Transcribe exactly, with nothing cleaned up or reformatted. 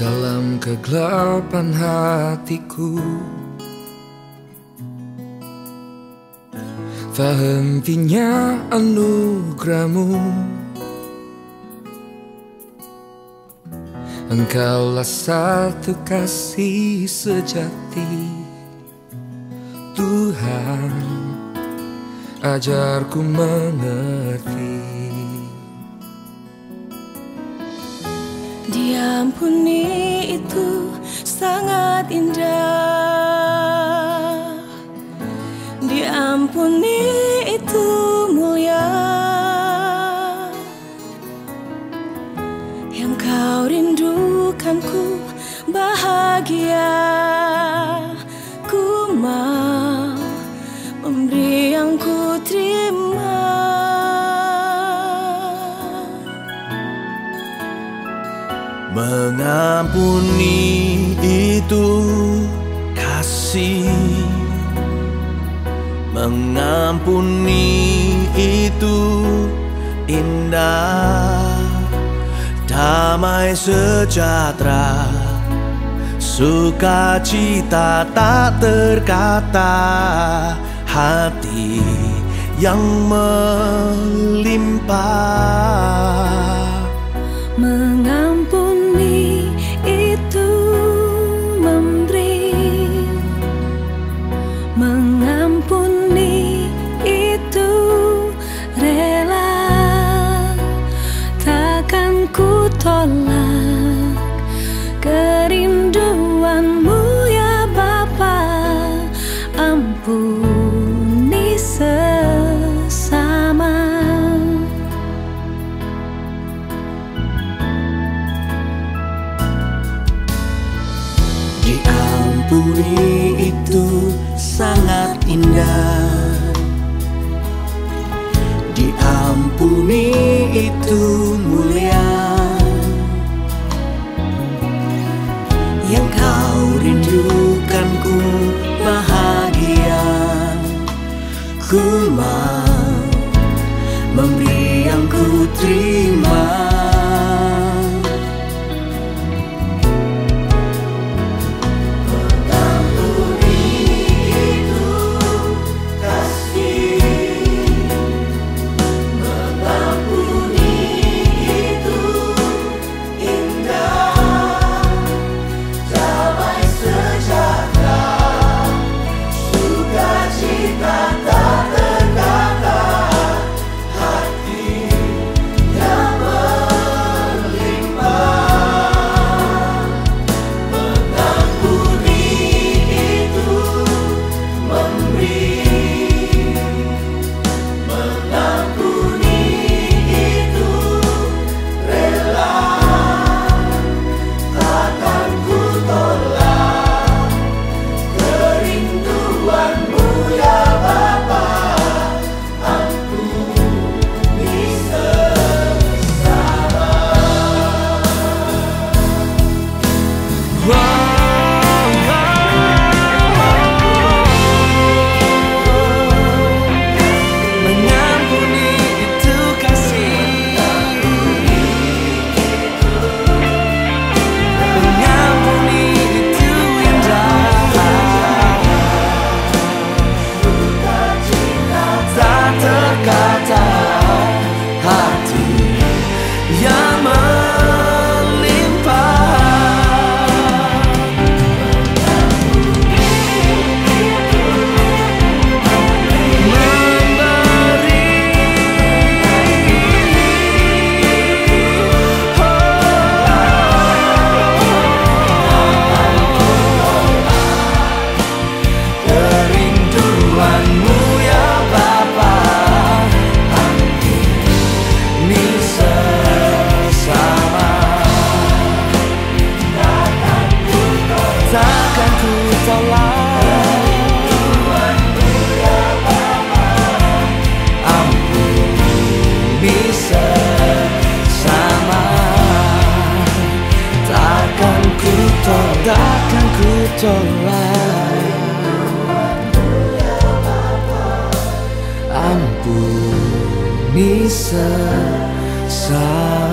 dalam kegelapan hatiku. Tak hentinya anugerahmu, Engkaulah satu kasih sejati. Tuhan, ajarku mengerti. Diampuni itu sangat indah, diampuni itu mulia. Yang kau rindukanku bahagia, ku mau memberi yang ku terima. Mengampuni itu kasih, mengampuni itu indah. Damai sejahtera, sukacita tak terkata, hati yang melimpah. Mengampuni itu memberi, mengampuni itu rela. Takkan ku tolak kerinduanmu ya Bapa, ampuni sesama. Diampuni itu sangat indah, diampuni itu mulia. Yang kau rindukanku bahagia, ku mau memberi yang ku terima. Takkan ku tolak, ampuni sesama.